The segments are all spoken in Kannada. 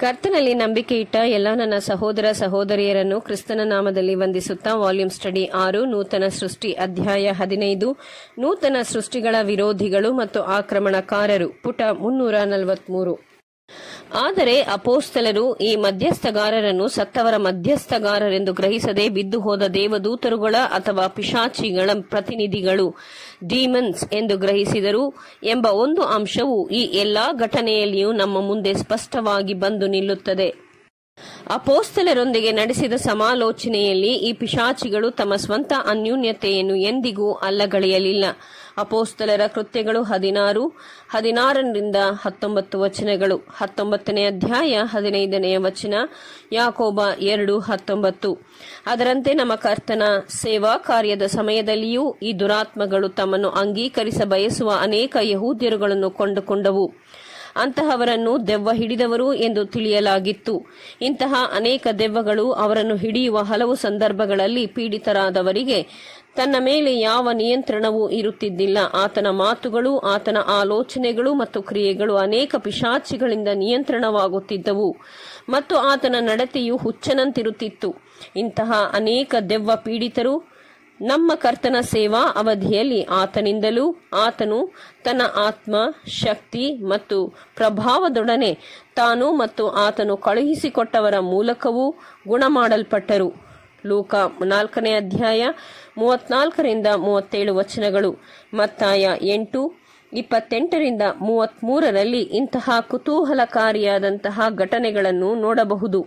ಕರ್ತನಲ್ಲಿ ನಂಬಿಕೆ ಇಟ್ಟ ಎಲ್ಲ ನನ್ನ ಸಹೋದರ ಸಹೋದರಿಯರನ್ನು ಕ್ರಿಸ್ತನ ನಾಮದಲ್ಲಿ ವಂದಿಸುತ್ತಾ ವಾಲ್ಯೂಮ್ ಸ್ಟಡಿ 6 ನೂತನ ಸೃಷ್ಟಿ ಅಧ್ಯಾಯ 15 ನೂತನ ಸೃಷ್ಟಿಗಳ ವಿರೋಧಿಗಳು ಮತ್ತು ಆಕ್ರಮಣಕಾರರು ಪುಟ 343. ಆದರೆ ಅಪೋಸ್ತಲರು ಈ ಮಧ್ಯಸ್ಥಗಾರರನ್ನು ಸತ್ತವರ ಮಧ್ಯಸ್ಥಗಾರರೆಂದು ಗ್ರಹಿಸದೆ ಬಿದ್ದು ಹೋದ ದೇವದೂತರುಗಳ ಅಥವಾ ಪಿಶಾಚಿಗಳ ಪ್ರತಿನಿಧಿಗಳು ಡಿಮನ್ಸ್ ಎಂದು ಗ್ರಹಿಸಿದರು ಎಂಬ ಒಂದು ಅಂಶವು ಈ ಎಲ್ಲಾ ಘಟನೆಯಲ್ಲಿಯೂ ನಮ್ಮ ಮುಂದೆ ಸ್ಪಷ್ಟವಾಗಿ ಬಂದು ನಿಲ್ಲುತ್ತದೆ. ಅಪೋಸ್ತಲರೊಂದಿಗೆ ನಡೆಸಿದ ಸಮಾಲೋಚನೆಯಲ್ಲಿ ಈ ಪಿಶಾಚಿಗಳು ತಮ್ಮ ಸ್ವಂತ ಅನ್ಯೂನ್ಯತೆಯನ್ನು ಎಂದಿಗೂ ಅಲ್ಲಗಳೆಯಲಿಲ್ಲ. ಅಪೋಸ್ತಲರ ಕೃತ್ಯಗಳು 16-19 ವಚನಗಳು, 19ನೇ ಅಧ್ಯಾಯ 15ನೇ ವಚನ, ಯಾಕೋಬ 2:19. ಅದರಂತೆ ನಮ್ಮ ಕರ್ತನ ಸೇವಾ ಕಾರ್ಯದ ಸಮಯದಲ್ಲಿಯೂ ಈ ದುರಾತ್ಮಗಳು ತಮ್ಮನ್ನು ಅಂಗೀಕರಿಸ ಬಯಸುವ ಅನೇಕ ಯಹೂದ್ಯರುಗಳನ್ನು ಕೊಂಡುಕೊಂಡವು. ಅಂತಹವರನ್ನು ದೆವ್ವ ಹಿಡಿದವರು ಎಂದು ತಿಳಿಯಲಾಗಿತ್ತು. ಇಂತಹ ಅನೇಕ ದೆವ್ವಗಳು ಅವರನ್ನು ಹಿಡಿಯುವ ಹಲವು ಸಂದರ್ಭಗಳಲ್ಲಿ ಪೀಡಿತರಾದವರಿಗೆ ತನ್ನ ಮೇಲೆ ಯಾವ ನಿಯಂತ್ರಣವೂ ಇರುತ್ತಿದ್ದಿಲ್ಲ. ಆತನ ಮಾತುಗಳು, ಆತನ ಆಲೋಚನೆಗಳು ಮತ್ತು ಕ್ರಿಯೆಗಳು ಅನೇಕ ಪಿಶಾಚಿಗಳಿಂದ ನಿಯಂತ್ರಣವಾಗುತ್ತಿದ್ದವು ಮತ್ತು ಆತನ ನಡತೆಯು ಹುಚ್ಚನಂತಿರುತ್ತಿತ್ತು. ಇಂತಹ ಅನೇಕ ದೆವ್ವ ಪೀಡಿತರು ನಮ್ಮ ಕರ್ತನ ಸೇವಾ ಅವಧಿಯಲ್ಲಿ ಆತನಿಂದಲೂ ಆತನು ತನ್ನ ಆತ್ಮ, ಶಕ್ತಿ ಮತ್ತು ಪ್ರಭಾವದೊಡನೆ ತಾನು ಮತ್ತು ಆತನು ಕಳುಹಿಸಿಕೊಟ್ಟವರ ಮೂಲಕವೂ ಗುಣಮಾಡಲ್ಪಟ್ಟರು. ಲೂಕ 4ನೇ ಅಧ್ಯಾಯ 34-37 ವಚನಗಳು, ಮತ್ತಾಯ 8:28-33ರಲ್ಲಿ ಇಂತಹ ಕುತೂಹಲಕಾರಿಯಾದಂತಹ ಘಟನೆಗಳನ್ನು ನೋಡಬಹುದು.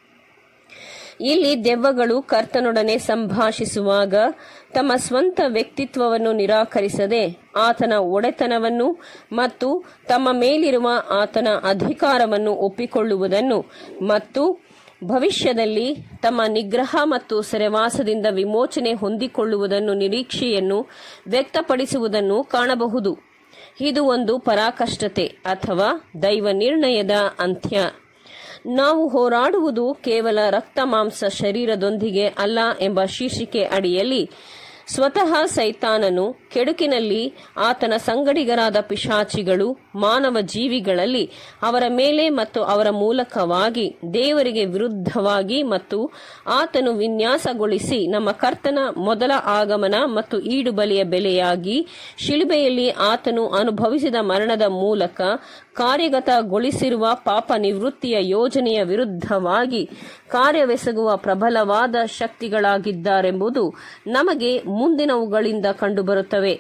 ಇಲ್ಲಿ ದೆವ್ವಗಳು ಕರ್ತನೊಡನೆ ಸಂಭಾಷಿಸುವಾಗ ತಮ್ಮ ಸ್ವಂತ ವ್ಯಕ್ತಿತ್ವವನ್ನು ನಿರಾಕರಿಸದೆ ಆತನ ಒಡೆತನವನ್ನು ಮತ್ತು ತಮ್ಮ ಮೇಲಿರುವ ಆತನ ಅಧಿಕಾರವನ್ನು ಒಪ್ಪಿಕೊಳ್ಳುವುದನ್ನು ಮತ್ತು ಭವಿಷ್ಯದಲ್ಲಿ ತಮ್ಮ ನಿಗ್ರಹ ಮತ್ತು ಸೆರೆವಾಸದಿಂದ ವಿಮೋಚನೆ ಹೊಂದಿಕೊಳ್ಳುವುದನ್ನು ನಿರೀಕ್ಷೆಯನ್ನು ವ್ಯಕ್ತಪಡಿಸುವುದನ್ನು ಕಾಣಬಹುದು. ಇದು ಒಂದು ಪರಾಕಾಷ್ಠತೆ ಅಥವಾ ದೈವ ನಿರ್ಣಯದ ಅಂತ್ಯ. ನಾವು ಹೋರಾಡುವುದು ಕೇವಲ ರಕ್ತ ಮಾಂಸ ಶರೀರದೊಂದಿಗೆ ಅಲ್ಲ ಎಂಬ ಶೀರ್ಷಿಕೆ ಅಡಿಯಲ್ಲಿ ಸ್ವತಃ ಸೈತಾನನು ಕೆಡುಕಿನಲ್ಲಿ ಆತನ ಸಂಗಡಿಗರಾದ ಪಿಶಾಚಿಗಳು ಮಾನವ ಜೀವಿಗಳಲ್ಲಿ ಅವರ ಮೇಲೆ ಮತ್ತು ಅವರ ಮೂಲಕವಾಗಿ ದೇವರಿಗೆ ವಿರುದ್ಧವಾಗಿ ಮತ್ತು ಆತನು ವಿನ್ಯಾಸಗೊಳಿಸಿ ನಮ್ಮ ಕರ್ತನ ಮೊದಲ ಆಗಮನ ಮತ್ತು ಈಡುಬಲಿಯ ಬೆಲೆಯಾಗಿ ಶಿಲುಬೆಯಲ್ಲಿ ಆತನು ಅನುಭವಿಸಿದ ಮರಣದ ಮೂಲಕ ಕಾರ್ಯಗತಗೊಳಿಸಿರುವ ಪಾಪ ನಿವೃತ್ತಿಯ ಯೋಜನೆಯ ವಿರುದ್ಧವಾಗಿ ಕಾರ್ಯವೆಸಗುವ ಪ್ರಬಲವಾದ ಶಕ್ತಿಗಳಾಗಿದ್ದಾರೆಂಬುದು ನಮಗೆ ಮುಂದಿನವುಗಳಿಂದ ಕಂಡುಬರುತ್ತವೆ.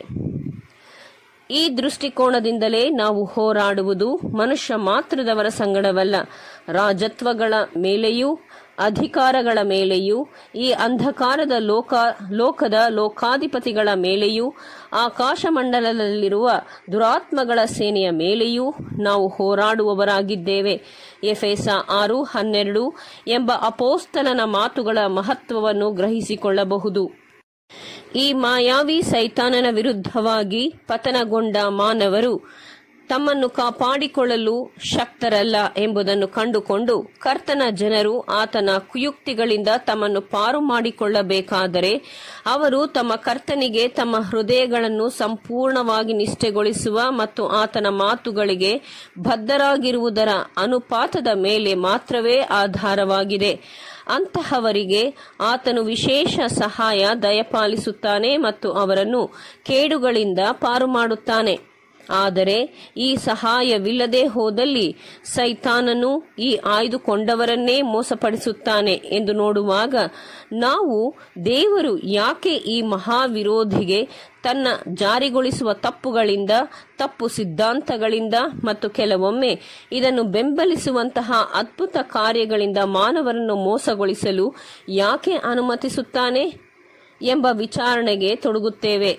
ಈ ದೃಷ್ಟಿಕೋನದಿಂದಲೇ ನಾವು ಹೋರಾಡುವುದು ಮನುಷ್ಯ ಮಾತ್ರದವರ ಸಂಗಡವಲ್ಲ, ರಾಜತ್ವಗಳ ಮೇಲೆಯೂ ಅಧಿಕಾರಗಳ ಮೇಲೆಯೂ ಈ ಅಂಧಕಾರದ ಲೋಕದ ಲೋಕಾಧಿಪತಿಗಳ ಮೇಲೆಯೂ ಆಕಾಶಮಂಡಲದಲ್ಲಿರುವ ದುರಾತ್ಮಗಳ ಸೇನೆಯ ಮೇಲೆಯೂ ನಾವು ಹೋರಾಡುವವರಾಗಿದ್ದೇವೆ. ಎಫೆಸ 6:12 ಎಂಬ ಅಪೋಸ್ತಲನ ಮಾತುಗಳ ಮಹತ್ವವನ್ನು ಗ್ರಹಿಸಿಕೊಳ್ಳಬಹುದು. ಈ ಮಾಯಾವಿ ಸೈತಾನನ ವಿರುದ್ಧವಾಗಿ ಪತನಗೊಂಡ ಮಾನವರು ತಮ್ಮನ್ನು ಕಾಪಾಡಿಕೊಳ್ಳಲು ಶಕ್ತರಲ್ಲ ಎಂಬುದನ್ನು ಕಂಡುಕೊಂಡು ಕರ್ತನ ಜನರು ಆತನ ಕುಯುಕ್ತಿಗಳಿಂದ ತಮ್ಮನ್ನು ಪಾರು ಮಾಡಿಕೊಳ್ಳಬೇಕಾದರೆ ಅವರು ತಮ್ಮ ಕರ್ತನಿಗೆ ತಮ್ಮ ಹೃದಯಗಳನ್ನು ಸಂಪೂರ್ಣವಾಗಿ ನಿಷ್ಠೆಗೊಳಿಸುವ ಮತ್ತು ಆತನ ಮಾತುಗಳಿಗೆ ಬದ್ಧರಾಗಿರುವುದರ ಅನುಪಾತದ ಮೇಲೆ ಮಾತ್ರವೇ ಆಧಾರವಾಗಿದೆ. ಅಂತಹವರಿಗೆ ಆತನು ವಿಶೇಷ ಸಹಾಯ ದಯಪಾಲಿಸುತ್ತಾನೆ ಮತ್ತು ಅವರನ್ನು ಕೇಡುಗಳಿಂದ ಪಾರು ಮಾಡುತ್ತಾನೆ. ಆದರೆ ಈ ಸಹಾಯವಿಲ್ಲದೆ ಹೋದಲ್ಲಿ ಸೈತಾನನು ಈ ಆಯ್ದುಕೊಂಡವರನ್ನೇ ಮೋಸಪಡಿಸುತ್ತಾನೆ ಎಂದು ನೋಡುವಾಗ ನಾವು ದೇವರು ಯಾಕೆ ಈ ಮಹಾವಿರೋಧಿಗೆ ತನ್ನ ಜಾರಿಗೊಳಿಸುವ ತಪ್ಪುಗಳಿಂದ, ತಪ್ಪು ಸಿದ್ಧಾಂತಗಳಿಂದ ಮತ್ತು ಕೆಲವೊಮ್ಮೆ ಇದನ್ನು ಬೆಂಬಲಿಸುವಂತಹ ಅದ್ಭುತ ಕಾರ್ಯಗಳಿಂದ ಮಾನವರನ್ನು ಮೋಸಗೊಳಿಸಲು ಯಾಕೆ ಅನುಮತಿಸುತ್ತಾನೆ ಎಂಬ ವಿಚಾರಣೆಗೆ ತೊಡಗುತ್ತೇವೆ.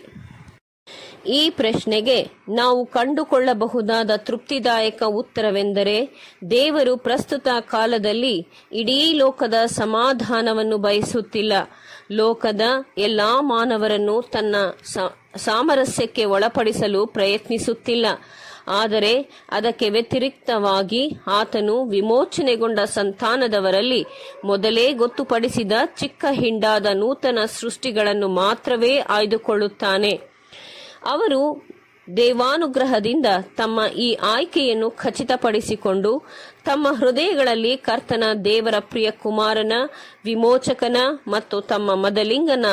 ಈ ಪ್ರಶ್ನೆಗೆ ನಾವು ಕಂಡುಕೊಳ್ಳಬಹುದಾದ ತೃಪ್ತಿದಾಯಕ ಉತ್ತರವೆಂದರೆ ದೇವರು ಪ್ರಸ್ತುತ ಕಾಲದಲ್ಲಿ ಇಡೀ ಲೋಕದ ಸಮಾಧಾನವನ್ನು ಬಯಸುತ್ತಿಲ್ಲ. ಲೋಕದ ಎಲ್ಲಾ ಮಾನವರನ್ನು ತನ್ನ ಸಾಮರಸ್ಯಕ್ಕೆ ಒಳಪಡಿಸಲು ಪ್ರಯತ್ನಿಸುತ್ತಿಲ್ಲ. ಆದರೆ ಅದಕ್ಕೆ ವ್ಯತಿರಿಕ್ತವಾಗಿ ಆತನು ವಿಮೋಚನೆಗೊಂಡ ಸಂತಾನದವರಲ್ಲಿ ಮೊದಲೇ ಗೊತ್ತುಪಡಿಸಿದ ಚಿಕ್ಕ ಹಿಂಡಾದ ನೂತನ ಸೃಷ್ಟಿಗಳನ್ನು ಮಾತ್ರವೇ ಆಯ್ದುಕೊಳ್ಳುತ್ತಾನೆ. ಅವರು ದೇವಾನುಗ್ರಹದಿಂದ ತಮ್ಮ ಈ ಆಯ್ಕೆಯನ್ನು ಖಚಿತಪಡಿಸಿಕೊಂಡು ತಮ್ಮ ಹೃದಯಗಳಲ್ಲಿ ಕರ್ತನ ದೇವರ ಪ್ರಿಯ ಕುಮಾರನ ವಿಮೋಚಕನ ಮತ್ತು ತಮ್ಮ ಮದಲಿಂಗನ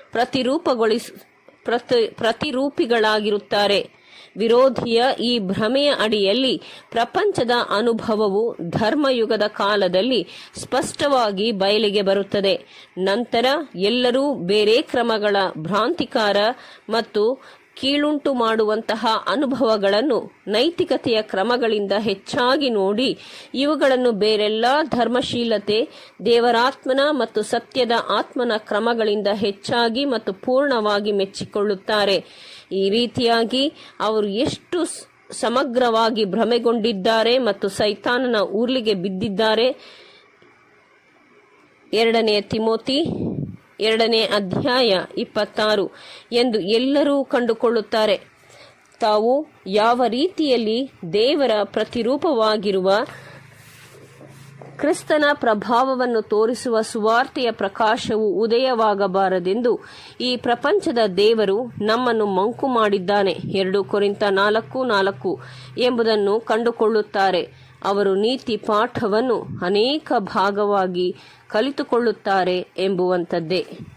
ಪ್ರತಿರೂಪಿಗಳಾಗಿರುತ್ತಾರೆ. ವಿರೋಧಿಯ ಈ ಭ್ರಮೆಯ ಅಡಿಯಲ್ಲಿ ಪ್ರಪಂಚದ ಅನುಭವವು ಧರ್ಮಯುಗದ ಕಾಲದಲ್ಲಿ ಸ್ಪಷ್ಟವಾಗಿ ಬಯಲಿಗೆ ಬರುತ್ತದೆ. ನಂತರ ಎಲ್ಲರೂ ಬೇರೆ ಕ್ರಮಗಳ ಭ್ರಾಂತಿಕಾರ ಮತ್ತು ಕೀಳುಂಟು ಮಾಡುವಂತಹ ಅನುಭವಗಳನ್ನು ನೈತಿಕತೆಯ ಕ್ರಮಗಳಿಂದ ಹೆಚ್ಚಾಗಿ ನೋಡಿ ಇವುಗಳನ್ನು ಬೇರೆಲ್ಲಾ ಧರ್ಮಶೀಲತೆ, ದೇವರಾತ್ಮನ ಮತ್ತು ಸತ್ಯದ ಆತ್ಮನ ಕ್ರಮಗಳಿಂದ ಹೆಚ್ಚಾಗಿ ಮತ್ತು ಪೂರ್ಣವಾಗಿ ಮೆಚ್ಚಿಕೊಳ್ಳುತ್ತಾರೆ. ಈ ರೀತಿಯಾಗಿ ಅವರು ಎಷ್ಟು ಸಮಗ್ರವಾಗಿ ಭ್ರಮೆಗೊಂಡಿದ್ದಾರೆ ಮತ್ತು ಸೈತಾನನ ಊರ್ಲಿಗೆ ಬಿದ್ದಿದ್ದಾರೆ. 2 ತಿಮೋತಿ 2 ಅಧ್ಯಾಯ 26 ಎಂದು ಎಲ್ಲರೂ ಕಂಡುಕೊಳ್ಳುತ್ತಾರೆ. ತಾವು ಯಾವ ರೀತಿಯಲ್ಲಿ ದೇವರ ಪ್ರತಿರೂಪವಾಗಿರುವ ಕ್ರಿಸ್ತನ ಪ್ರಭಾವವನ್ನು ತೋರಿಸುವ ಸುವಾರ್ತೆಯ ಪ್ರಕಾಶವು ಉದಯವಾಗಬಾರದೆಂದು ಈ ಪ್ರಪಂಚದ ದೇವರು ನಮ್ಮನ್ನು ಮಂಕು ಮಾಡಿದ್ದಾನೆ 2 ಕೊರಿಂಥ 4:4 ಎಂಬುದನ್ನು ಕಂಡುಕೊಳ್ಳುತ್ತಾರೆ. ಅವರು ನೀತಿ ಪಾಠವನ್ನು ಅನೇಕ ಭಾಗವಾಗಿ ಕಲಿತುಕೊಳ್ಳುತ್ತಾರೆ ಎಂಬುವಂಥದ್ದೇ.